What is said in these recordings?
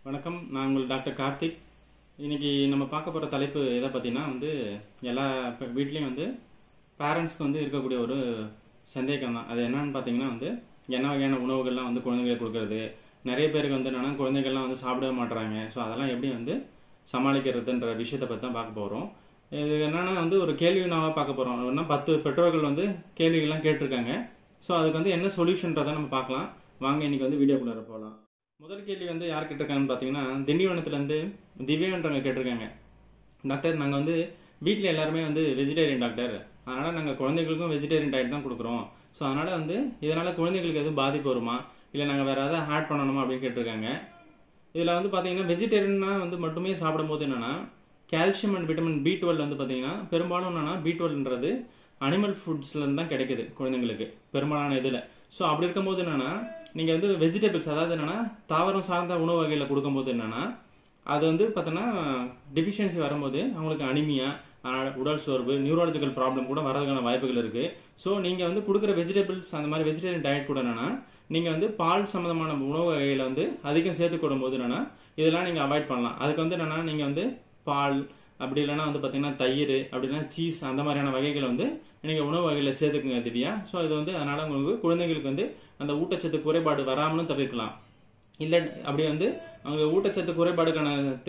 வணக்கம். நான் உங்கள் டாக்டர் கார்த்திக். இன்னைக்கு நம்ம பார்க்க போகிற தலைப்பு எதை பற்றினா எல்லா வீட்லேயும் பேரண்ட்ஸ்க்கு இருக்கக்கூடிய ஒரு சந்தேகம் தான். அது என்னன்னு பார்த்தீங்கன்னா என்ன வகையான உணவுகள்லாம் குழந்தைங்களுக்கு கொடுக்கறது. நிறைய பேருக்கு என்னன்னா குழந்தைகள்லாம் சாப்பிடவே மாட்டுறாங்க. ஸோ அதெல்லாம் எப்படி சமாளிக்கிறதுன்ற விஷயத்தை பற்றி தான் பார்க்க போகிறோம். இது என்னன்னா ஒரு கேள்வி நாவாக பார்க்க போகிறோம். இன்னும் 10 பெற்றோர்கள் கேள்விகள்லாம் கேட்டிருக்காங்க. ஸோ அதுக்கு என்ன சொல்யூஷன்றதை நம்ம பார்க்கலாம். வாங்க இன்னைக்கு வீடியோக்குள்ளே போகலாம். முதல் கேள்வி யார் கேட்டிருக்காங்கன்னு பார்த்தீங்கன்னா, திண்டிவனத்துலேருந்து திவ்யான்றவங்க கேட்டிருக்காங்க. டாக்டர், நாங்கள் வீட்டில் எல்லாருமே வெஜிடேரியன் டாக்டர். அதனால் நாங்கள் குழந்தைகளுக்கும் வெஜிடேரியன் டயட் தான் கொடுக்குறோம். ஸோ அதனால் இதனால் குழந்தைகளுக்கு எதுவும் பாதிப்பு வருமா, இல்லை நாங்கள் வேறு ஏதாவது ஆட் பண்ணணுமா அப்படின்னு கேட்டிருக்காங்க. இதில் பார்த்தீங்கன்னா வெஜிடேரியன்னா மட்டுமே சாப்பிடும்போது என்னன்னா கால்சியம் அண்ட் விட்டமின் B12 பார்த்தீங்கன்னா பெரும்பாலும் என்னன்னா B12ன்றது அனிமல் ஃபுட்ஸ்லேருந்து தான் கிடைக்குது குழந்தைங்களுக்கு பெரும்பாலான இதில். ஸோ அப்படி இருக்கும்போது என்னன்னா நீங்கள் வெஜிடபிள்ஸ், அதாவது என்னன்னா தாவரம் சார்ந்த உணவு வகையில் கொடுக்கும்போது என்னன்னா அது பார்த்தோன்னா டெஃபிஷியன்சி வரும்போது அவங்களுக்கு அனிமியா, உடல் சோர்வு, நியூரலாஜிக்கல் ப்ராப்ளம் கூட வரதுக்கான வாய்ப்புகள் இருக்கு. ஸோ நீங்கள் கொடுக்குற வெஜிடபிள்ஸ் அந்த மாதிரி வெஜிடேரியன் டயட் கூட என்னன்னா நீங்கள் பால் சம்பந்தமான உணவு வகையில் அதிகம் சேர்த்து கொடுக்கும்போது என்னன்னா இதெல்லாம் நீங்கள் அவாய்ட் பண்ணலாம். அதுக்கு என்னன்னா நீங்கள் பால், அப்படி இல்லைன்னா பார்த்தீங்கன்னா தயிர், அப்படி இல்லைன்னா சீஸ், அந்த மாதிரியான வகைகள் நீங்கள் உணவு வகையில் சேர்த்துக்குங்க திவ்யா. ஸோ இது அதனால உங்களுக்கு குழந்தைங்களுக்கு அந்த ஊட்டச்சத்து குறைபாடு வராமலும் தவிர்க்கலாம். இல்லை அப்படி அவங்க ஊட்டச்சத்து குறைபாடுக்கான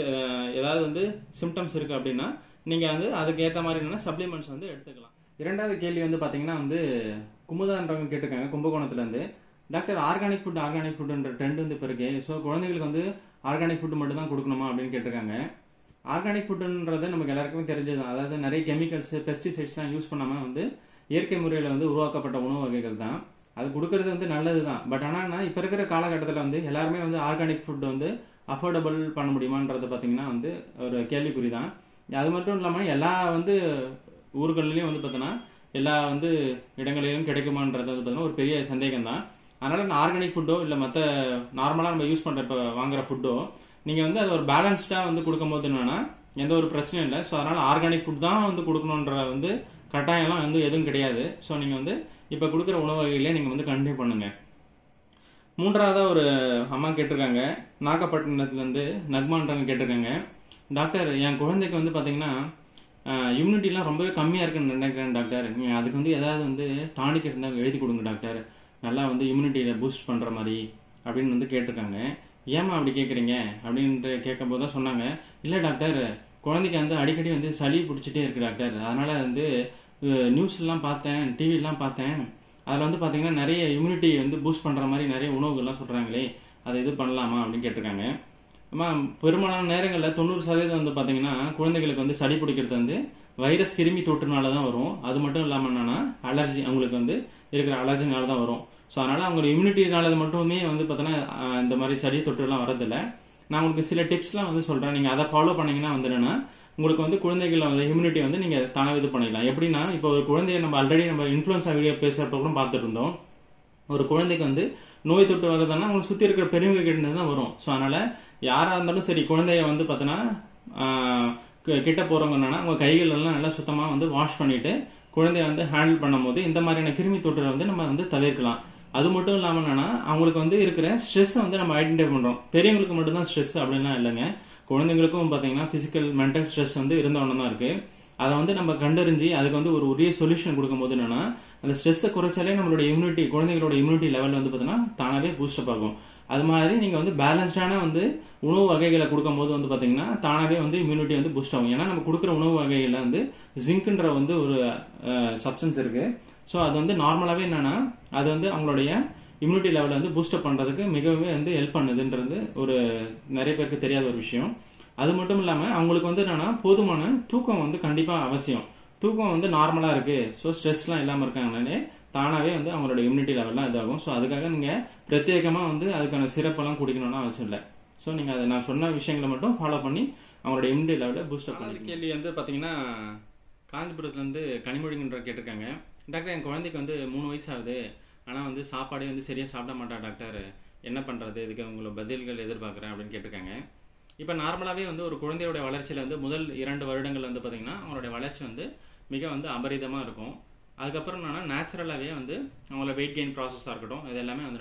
ஏதாவது சிம்டம்ஸ் இருக்கு அப்படின்னா நீங்கள் அதுக்கு ஏற்ற மாதிரி என்னன்னா சப்ளிமெண்ட்ஸ் எடுத்துக்கலாம். இரண்டாவது கேள்வி பார்த்தீங்கன்னா குமுதான்றவங்க கேட்டிருக்காங்க கும்பகோணத்துலேருந்து. டாக்டர், ஆர்கானிக் ஃபுட்ன்ற ட்ரெண்ட் இப்போ இருக்கு. ஸோ குழந்தைங்களுக்கு ஆர்கானிக் ஃபுட் மட்டும் தான் கொடுக்கணுமா அப்படின்னு கேட்டிருக்காங்க. ஆர்கானிக் ஃபுட்டுன்றது நமக்கு எல்லாருக்குமே தெரிஞ்சது. அதாவது நிறைய கெமிக்கல்ஸ், பெஸ்டிசைட்ஸ்லாம் யூஸ் பண்ணாமல் இயற்கை முறையில் உருவாக்கப்பட்ட உணவு வகைகள் தான். அது கொடுக்கறது நல்லது தான். பட் ஆனால் இப்போ இருக்கிற காலகட்டத்தில் எல்லாருமே ஆர்கானிக் ஃபுட் அஃபோர்டபுள் பண்ண முடியுமான்றது பார்த்தீங்கன்னா ஒரு கேள்விக்குறி தான். அது மட்டும் இல்லாமல் எல்லா ஊர்கள்லையும் பார்த்தோன்னா எல்லா இடங்களிலும் கிடைக்குமான்றது பார்த்தோன்னா ஒரு பெரிய சந்தேகம் தான். அதனால நான் ஆர்கானிக் ஃபுட்டோ இல்லை மற்ற நார்மலாக நம்ம யூஸ் பண்ணுற இப்போ வாங்குற ஃபுட்டோ நீங்கள் அது ஒரு பேலன்ஸ்டாக கொடுக்கும்போது என்னன்னா எந்த ஒரு பிரச்சனையும் இல்லை. ஸோ அதனால் ஆர்கானிக் ஃபுட் தான் கொடுக்கணுன்ற கட்டாயம்லாம் எதுவும் கிடையாது. ஸோ நீங்கள் இப்போ கொடுக்குற உணவு வகையிலே நீங்கள் கண்டினியூ பண்ணுங்க. மூன்றாவதாக ஒரு அம்மா கேட்டிருக்காங்க, நாகப்பட்டினத்துலேருந்து நக்மான்றவங்க கேட்டிருக்காங்க. டாக்டர், என் குழந்தைக்கு பார்த்தீங்கன்னா இம்யூனிட்டிலாம் ரொம்பவே கம்மியாக இருக்குன்னு நினைக்கிறேன் டாக்டர். நீங்கள் அதுக்கு ஏதாவது டானிக் இருந்தால் எழுதி கொடுங்க டாக்டர், நல்லா இம்யூனிட்டியை பூஸ்ட் பண்ணுற மாதிரி அப்படின்னு கேட்டிருக்காங்க. ஏமா அப்படி கேட்குறீங்க அப்படின்ட்டு கேட்கும்போது தான் சொன்னாங்க, இல்லை டாக்டர், குழந்தைக்கு அடிக்கடி சளி பிடிச்சிட்டே இருக்கு டாக்டர். அதனால் நியூஸ்லாம் பார்த்தேன், டிவிலாம் பார்த்தேன். அதில் பார்த்தீங்கன்னா நிறைய இம்யூனிட்டி பூஸ்ட் பண்ணுற மாதிரி நிறைய உணவுகள்லாம் சொல்கிறாங்களே, அதை இது பண்ணலாமா அப்படின்னு கேட்டிருக்காங்க. அம்மா, பெரும்பாலான நேரங்களில் 90% பார்த்தீங்கன்னா குழந்தைகளுக்கு சளி பிடிக்கிறது வைரஸ் கிருமி தொற்றுனால தான் வரும். அது மட்டும் இல்லாமல் என்னன்னா அலர்ஜி, அவங்களுக்கு இருக்கிற அலர்ஜினால தான் வரும். ஸோ அதனால் அவங்க இம்யூனிட்டினால மட்டுமே பார்த்தோன்னா இந்த மாதிரி சளி தொற்றுலாம் வரதில்லை. நான் உங்களுக்கு சில டிப்ஸ்லாம் சொல்கிறேன். நீங்கள் அதை ஃபாலோ பண்ணீங்கன்னா என்னன்னா உங்களுக்கு குழந்தைகள் இம்யூனிட்டி நீங்கள் தானே இது பண்ணிடலாம். எப்படின்னா, இப்போ ஒரு குழந்தைய நம்ம ஆல்ரெடி நம்ம இன்ஃப்ளூயன்ஸா வீடியோ பேசுகிறப்ப கூட பார்த்துட்டு இருந்தோம். ஒரு குழந்தைக்கு நோய் தொற்று வருதுன்னா அவங்க சுற்றி இருக்கிற பெரியவங்க கிட்ட தான் வரும். ஸோ அதனால யாராக இருந்தாலும் சரி, குழந்தைய பார்த்தோன்னா கிட்ட போறவங்க என்னன்னா அவங்க கைகள் எல்லாம் நல்லா சுத்தமாக வாஷ் பண்ணிட்டு குழந்தைய ஹேண்டில் பண்ணும் போது இந்த மாதிரியான கிருமி தொற்றை நம்ம தவிர்க்கலாம். அது மட்டும் இல்லாமல் என்னன்னா அவங்களுக்கு இருக்கிற ஸ்ட்ரெஸ் நம்ம ஐடென்டிஃபை பண்றோம். பெரியவங்களுக்கு மட்டும்தான் ஸ்ட்ரெஸ் அப்படின்லாம் இல்லைங்க. குழந்தைங்களுக்கும் பார்த்தீங்கன்னா பிசிக்கல், மென்டல் ஸ்ட்ரெஸ் இருந்தவன தான் இருக்கு. அதை நம்ம கண்டறிஞ்சு அதுக்கு ஒரு உரிய சொல்யூஷன் கொடுக்கும்போது என்னன்னா அந்த ஸ்ட்ரெஸ்ஸை குறைச்சாலே நம்மளோட இம்யூனிட்டி, குழந்தைகளோட இம்யூனிட்டி லெவல் பார்த்தீங்கன்னா தானாவே பூஸ்டப் ஆகும். அது மாதிரி நீங்க பேலன்ஸ்டான உணவு வகைகளை கொடுக்கும்போது பார்த்தீங்கன்னா தானாவே இம்யூனிட்டி பூஸ்ட் ஆகும். ஏன்னா நம்ம கொடுக்குற உணவு வகைகள்ல ஜிங்க்ன்ற ஒரு சப்ஸ்டன்ஸ் இருக்கு. ஸோ அது நார்மலாவே என்னன்னா அது அவங்களுடைய இம்யூனிட்டி லெவலை பூஸ்டப் பண்றதுக்கு மிகவே ஹெல்ப் பண்ணுதுன்றது ஒரு நிறைய பேருக்கு தெரியாத ஒரு விஷயம். அது மட்டும் இல்லாம அவங்களுக்கு என்னன்னா போதுமான தூக்கம் கண்டிப்பா அவசியம். தூக்கம் நார்மலா இருக்கு, ஸோ ஸ்ட்ரெஸ்லாம் இல்லாம இருக்காங்கனாலே தானாவே அவங்களோட இம்யூனிட்டி லெவல்லாம் இதாகும். ஸோ அதுக்காக நீங்க பிரத்யேகமா அதுக்கான சிறப்பெல்லாம் குடிக்கணும்னு அவசியம் இல்லை. ஸோ நீங்க அதை நான் சொன்ன விஷயங்களை மட்டும் ஃபாலோ பண்ணி அவங்களோட இம்யூனிட்டி லெவலை பூஸ்டப் பண்ணி. கேள்வி பாத்தீங்கன்னா காஞ்சிபுரத்துல கனிமொழின்ற கேட்டிருக்காங்க. டாக்டர், என் குழந்தைக்கு 3 வயசு ஆகுது. ஆனால் சாப்பாடே சரியாக சாப்பிட மாட்டா டாக்டர், என்ன பண்ணுறது, இதுக்கு உங்களோட பதில்கள் எதிர்பார்க்குறேன் அப்படின்னு கேட்டிருக்காங்க. இப்போ நார்மலாகவே ஒரு குழந்தையோட வளர்ச்சியில் முதல் 2 வருடங்கள் பார்த்தீங்கன்னா அவங்களுடைய வளர்ச்சி மிக அபரிதமாக இருக்கும். அதுக்கப்புறம் என்னன்னா நேச்சுரலாகவே அவங்களோட வெயிட் கெயின் ப்ராசஸாக இருக்கட்டும், இது எல்லாமே என்னன்னா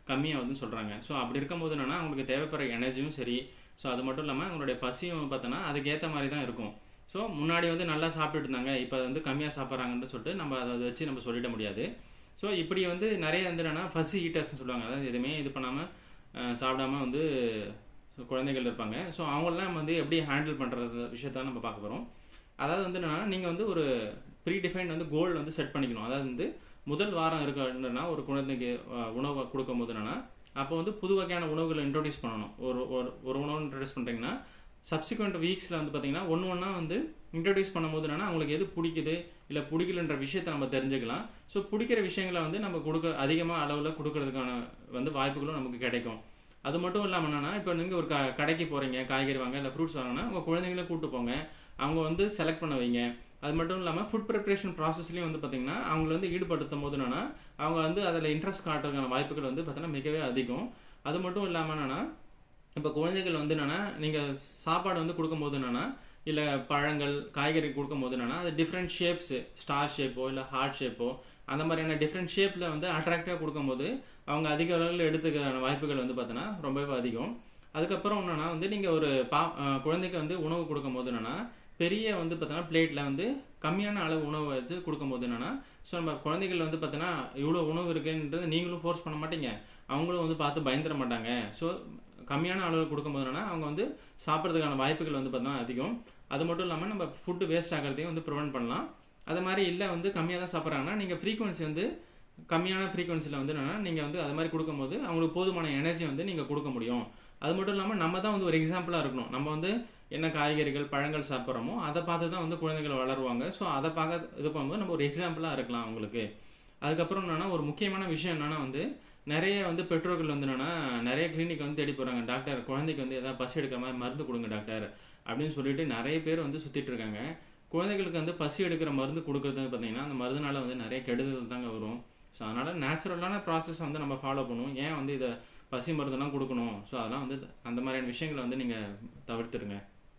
கம்மியாக வந்து சொல்கிறாங்க. ஸோ அப்படி இருக்கும்போது என்னென்னா அவங்களுக்கு தேவைப்படுற எனர்ஜியும் சரி, ஸோ அது மட்டும் இல்லாமல் அவங்களுடைய பசியும் பார்த்தோன்னா அதுக்கேற்ற மாதிரி தான் இருக்கும். ஸோ முன்னாடி வந்து நல்லா சாப்பிட்டுட்டு இருந்தாங்க, இப்போ வந்து கம்மியாக சாப்பிட்றாங்கன்னு சொல்லிட்டு நம்ம அதை வச்சு நம்ம சொல்லிட முடியாது. ஸோ இப்படி வந்து நிறைய வந்து என்னென்னா ஃபஸ்ட் ஈட்டர்ஸ்னு சொல்லுவாங்க. அதாவது எதுவுமே இது பண்ணாமல் சாப்பிடாம வந்து குழந்தைகள் இருப்பாங்க. ஸோ அவங்களெலாம் வந்து எப்படி ஹேண்டில் பண்ணுறது விஷயத்தான் நம்ம பார்க்க போகிறோம். அதாவது வந்து என்னென்னா நீங்கள் வந்து ஒரு ப்ரீ டிஃபைன் வந்து கோல் வந்து செட் பண்ணிக்கணும். அதாவது வந்து முதல் வாரம் இருக்குன்னா ஒரு குழந்தைக்கு உணவை கொடுக்கும் போது என்னென்னா அப்போ வந்து புது வகையான உணவுகளை இன்ட்ரோடியூஸ் பண்ணணும். ஒரு உணவு இன்ட்ரோடியூஸ் பண்ணுறீங்கன்னா சப்சிக்வெண்ட் வீக்ஸில் வந்து பார்த்தீங்கன்னா ஒன்றா வந்து இன்ட்ரடியூஸ் பண்ணும்போது என்னன்னா அவங்களுக்கு எது பிடிக்குது இல்லை பிடிக்கலன்ற விஷயத்தை நம்ம தெரிஞ்சுக்கலாம். ஸோ பிடிக்கிற விஷயங்களை வந்து நம்ம அதிகமாக அளவில் கொடுக்கறதுக்கான வந்து வாய்ப்புகளும் நமக்கு கிடைக்கும். அது மட்டும் இல்லாமல் என்னன்னா இப்போ நீங்கள் ஒரு கடைக்கு போகிறீங்க, காய்கறி வாங்க இல்லை ஃப்ரூட்ஸ் வாங்கினா உங்கள் குழந்தைங்களே கூப்பிட்டு போங்க, அவங்க வந்து செலக்ட் பண்ண வைங்க. அது மட்டும் இல்லாமல் ஃபுட் ப்ரிப்ரேஷன் ப்ராசஸ்லையும் வந்து பார்த்தீங்கன்னா அவங்களை வந்து ஈடுபடுத்தும் போது என்னன்னா அவங்க வந்து அதில் இன்ட்ரெஸ்ட் காட்டுறதுக்கான வாய்ப்புகள் வந்து பார்த்தீங்கன்னா மிகவே அதிகம். அது மட்டும் இல்லாமல் என்னன்னா இப்போ குழந்தைகள் வந்து என்னென்னா நீங்கள் சாப்பாடு வந்து கொடுக்கும்போது என்னென்னா இல்லை பழங்கள் காய்கறி கொடுக்கும்போது என்னென்னா அது டிஃப்ரெண்ட் ஷேப்ஸு, ஸ்டார் ஷேப்போ இல்லை ஹார்ட் ஷேப்போ அந்த மாதிரியான டிஃப்ரெண்ட் ஷேப்பில் வந்து அட்ராக்டிவாக கொடுக்கும்போது அவங்க அதிக அளவில் எடுத்துக்கான வாய்ப்புகள் வந்து பார்த்தோன்னா ரொம்பவே அதிகம். அதுக்கப்புறம் என்னென்னா வந்து நீங்கள் ஒரு குழந்தைக்கு வந்து உணவு கொடுக்கும்போது என்னென்னா பெரிய வந்து பார்த்தோன்னா பிளேட்டில் வந்து கம்மியான அளவு உணவு வச்சு கொடுக்கும்போது என்னென்னா ஸோ நம்ம குழந்தைகள் வந்து பார்த்தோன்னா இவ்வளோ உணவு இருக்குன்றது நீங்களும் ஃபோர்ஸ் பண்ண மாட்டீங்க, அவங்களும் வந்து பார்த்து பயந்துட மாட்டாங்க. ஸோ கம்மியான அளவில் கொடுக்கும்போது என்னன்னா அவங்க வந்து சாப்பிட்றதுக்கான வாய்ப்புகள் வந்து பார்த்தீங்கன்னா அதிகம். அது மட்டும் இல்லாமல் நம்ம ஃபுட்டு வேஸ்ட் ஆகிறதையும் வந்து ப்ரிவென்ட் பண்ணலாம். அது மாதிரி இல்லை வந்து கம்மியாக தான் சாப்பிட்றாங்கன்னா நீங்கள் ஃப்ரீக்வன்சி வந்து கம்மியான ஃப்ரீக்வன்சியில் வந்து என்னென்னா நீங்கள் வந்து அது மாதிரி கொடுக்கும்போது அவங்களுக்கு போதுமான எனர்ஜி வந்து நீங்கள் கொடுக்க முடியும். அது மட்டும் இல்லாமல் நம்ம தான் வந்து ஒரு எக்ஸாம்பிளாக இருக்கணும். நம்ம வந்து என்ன காய்கறிகள் பழங்கள் சாப்பிட்றோமோ அதை பார்த்து தான் வந்து குழந்தைகள் வளருவாங்க. ஸோ அதை பார்க்க இது பண்ணும்போது நம்ம ஒரு எக்ஸாம்பிளாக இருக்கலாம் அவங்களுக்கு. அதுக்கப்புறம் என்னென்னா ஒரு முக்கியமான விஷயம் என்னென்னா வந்து நிறைய வந்து பெற்றோர்கள் வந்து என்னென்னா நிறைய கிளினிக் வந்து தேடி போகிறாங்க. டாக்டர் குழந்தைக்கு வந்து எதாவது பசி எடுக்கிற மாதிரி மருந்து கொடுங்க டாக்டர் அப்படின்னு சொல்லிட்டு நிறைய பேர் வந்து சுற்றிட்டு இருக்காங்க. குழந்தைகளுக்கு வந்து பசி எடுக்கிற மருந்து கொடுக்குறது பார்த்தீங்கன்னா அந்த மருந்துனால வந்து நிறைய கெடுதல் தாங்க வரும். ஸோ அதனால் நேச்சுரலான ப்ராசஸ் வந்து நம்ம ஃபாலோ பண்ணுவோம். ஏன் வந்து இதை பசி மருந்தெல்லாம் கொடுக்கணும்? ஸோ அதெல்லாம் வந்து அந்த மாதிரியான விஷயங்களை வந்து நீங்கள் தவிர்த்துருங்க.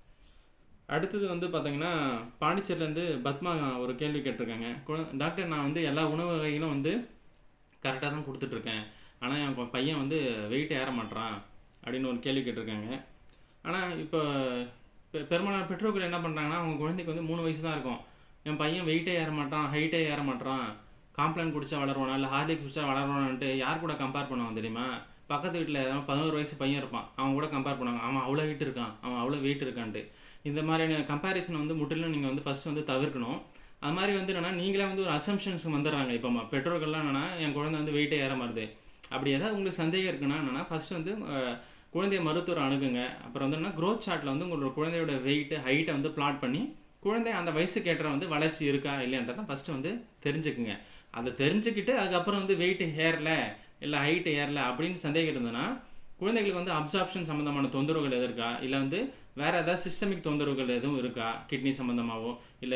அடுத்தது வந்து பார்த்தீங்கன்னா பாண்டிச்சேரியிலேருந்து பத்மா ஒரு கேள்வி கேட்டிருக்காங்க. டாக்டர் நான் வந்து எல்லா உணவு வகைகளும் வந்து கரெக்டாக தான் கொடுத்துட்ருக்கேன், ஆனால் என் பையன் வந்து வெயிட் ஏற மாட்டான் அப்படின்னு ஒரு கேள்வி கேட்டிருக்காங்க. ஆனால் இப்போ பெரும்பாலான பெற்றோர்கள் என்ன பண்ணுறாங்கன்னா அவங்க குழந்தைக்கு வந்து 3 வயசு தான் இருக்கும், என் பையன் வெயிட்டே ஏற மாட்டான், ஹைட்டே ஏற மாட்டான், காம்ப்ளான் குடிச்சா வளருவானா இல்லை ஹார்லிக் குடிச்சா வளருவானான்ட்டு யார் கூட கம்பேர் பண்ணுவாங்க தெரியுமா? பக்கத்து வீட்டில் ஏதாவது 11 வயசு பையன் இருப்பான், அவன் கூட கம்பேர் பண்ணுவாங்க, அவன் அவ்வளோ வெயிட் இருக்கான், அவன் அவ்வளோ வெயிட் இருக்கான்ட்டு. இந்த மாதிரியான கம்பேரிசன் வந்து முற்றிலும் நீங்கள் வந்து ஃபஸ்ட்டு வந்து தவிர்க்கணும். அது மாதிரி வந்து என்னன்னா நீங்களே வந்து ஒரு அசம்ஷன்ஸ் வந்துடுறாங்க. இப்போ பெற்றோர்கள்லாம் என்னன்னா என் குழந்தை வந்து வெயிட்டே ஏற மாறுது, அப்படி ஏதாவது உங்களுக்கு சந்தேகம் இருக்குன்னா என்னன்னா ஃபர்ஸ்ட் வந்து குழந்தைய மருத்துவரை அணுகுங்க. அப்புறம் வந்து என்ன க்ரோத் சார்ட்டில் வந்து உங்களோட குழந்தையோட வெயிட்டு ஹைட்டை வந்து பிளாட் பண்ணி குழந்தை அந்த வயசுக்கு ஏற்ற வந்து வளர்ச்சி இருக்கா இல்லையன்றதான் ஃபர்ஸ்ட் வந்து தெரிஞ்சுக்குங்க. அதை தெரிஞ்சுக்கிட்டு அதுக்கப்புறம் வந்து வெயிட் ஏறல இல்லை ஹைட் ஏறல அப்படின்னு சந்தேகம் இருந்ததுன்னா குழந்தைகளுக்கு வந்து அப்சார்ப்ஷன் சம்மந்தமான தொந்தரவுகள் எது இருக்கா, இல்லை வந்து வேறு ஏதாவது சிஸ்டமிக் தொந்தரவுகள் எதுவும் இருக்கா, கிட்னி சம்மந்தமாகவோ இல்லை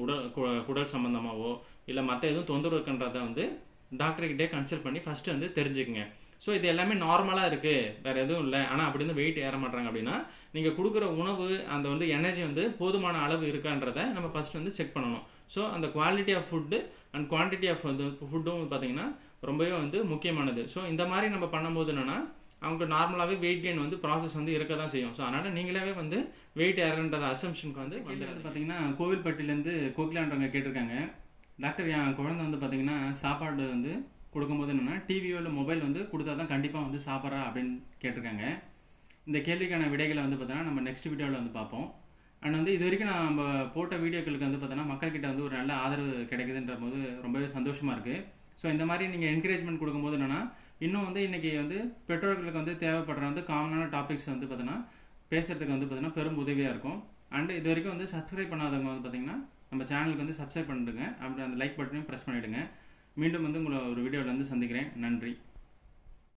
குடல் சம்மந்தமாகவோ இல்லை மற்ற எதுவும் தொந்தரவு இருக்குன்றத வந்து டாக்டர்கிட்டே கன்சல்ட் பண்ணி ஃபஸ்ட்டு வந்து தெரிஞ்சுக்குங்க. ஸோ இது எல்லாமே நார்மலாக இருக்குது, வேறு எதுவும் இல்லை, ஆனால் அப்படி வந்து வெயிட் ஏற மாட்டாங்க அப்படின்னா நீங்கள் கொடுக்குற உணவு அந்த வந்து எனர்ஜி வந்து போதுமான அளவு இருக்கான்றதை நம்ம ஃபஸ்ட்டு வந்து செக் பண்ணணும். ஸோ அந்த quality of food and quantity of வந்து ஃபுட்டும் பார்த்தீங்கன்னா ரொம்பவே வந்து முக்கியமானது. ஸோ இந்த மாதிரி நம்ம பண்ணும்போது என்னென்னா அவங்களுக்கு நார்மலாகவே வெயிட் கெயின் வந்து ப்ராசஸ் வந்து இருக்க தான் செய்யும். ஸோ அதனால் நீங்களாவே வந்து வெயிட் ஏறன்ற அசம்ஷனுக்கு வந்து பார்த்தீங்கன்னா கோவில்பட்டியிலேருந்து கோகிலான்றவங்க கேட்டிருக்காங்க. டாக்டர் என் குழந்தை வந்து பார்த்தீங்கன்னா சாப்பாடு வந்து கொடுக்கும்போது என்னென்னா டிவியோ இல்லை மொபைல் வந்து கொடுத்தா தான் கண்டிப்பாக வந்து சாப்பிட்றா அப்படின்னு கேட்டிருக்காங்க. இந்த கேள்விக்கான விடைகளை வந்து பார்த்தீங்கன்னா நம்ம நெக்ஸ்ட் வீடியோவில் வந்து பார்ப்போம். அண்ட் வந்து இது வரைக்கும் நம்ம போட்ட வீடியோக்களுக்கு வந்து பார்த்தீங்கன்னா மக்கள்கிட்ட வந்து ஒரு நல்ல ஆதரவு கிடைக்குதுன்ற போது ரொம்பவே சந்தோஷமாக இருக்குது. ஸோ இந்த மாதிரி நீங்கள் என்கரேஜ்மெண்ட் கொடுக்கும்போது என்னென்னா இன்னும் வந்து இன்றைக்கி வந்து பெற்றோர்களுக்கு வந்து தேவைப்படுற வந்து காமனான டாபிக்ஸ் வந்து பார்த்தீங்கன்னா பேசுகிறதுக்கு வந்து பார்த்தீங்கன்னா பெரும் உதவியாக இருக்கும். அண்ட் இது வரைக்கும் வந்து சப்ஸ்கிரைப் பண்ணாதவங்க வந்து பார்த்தீங்கன்னா நம்ம சேனலுக்கு வந்து சப்ஸ்கிரைப் பண்ணிடுங்க, அப்படி அந்த லைக் பட்டனையும் ப்ரெஸ் பண்ணிவிடுங்க. மீண்டும் வந்து உங்களை ஒரு வீடியோவில் வந்து சந்திக்கிறேன். நன்றி.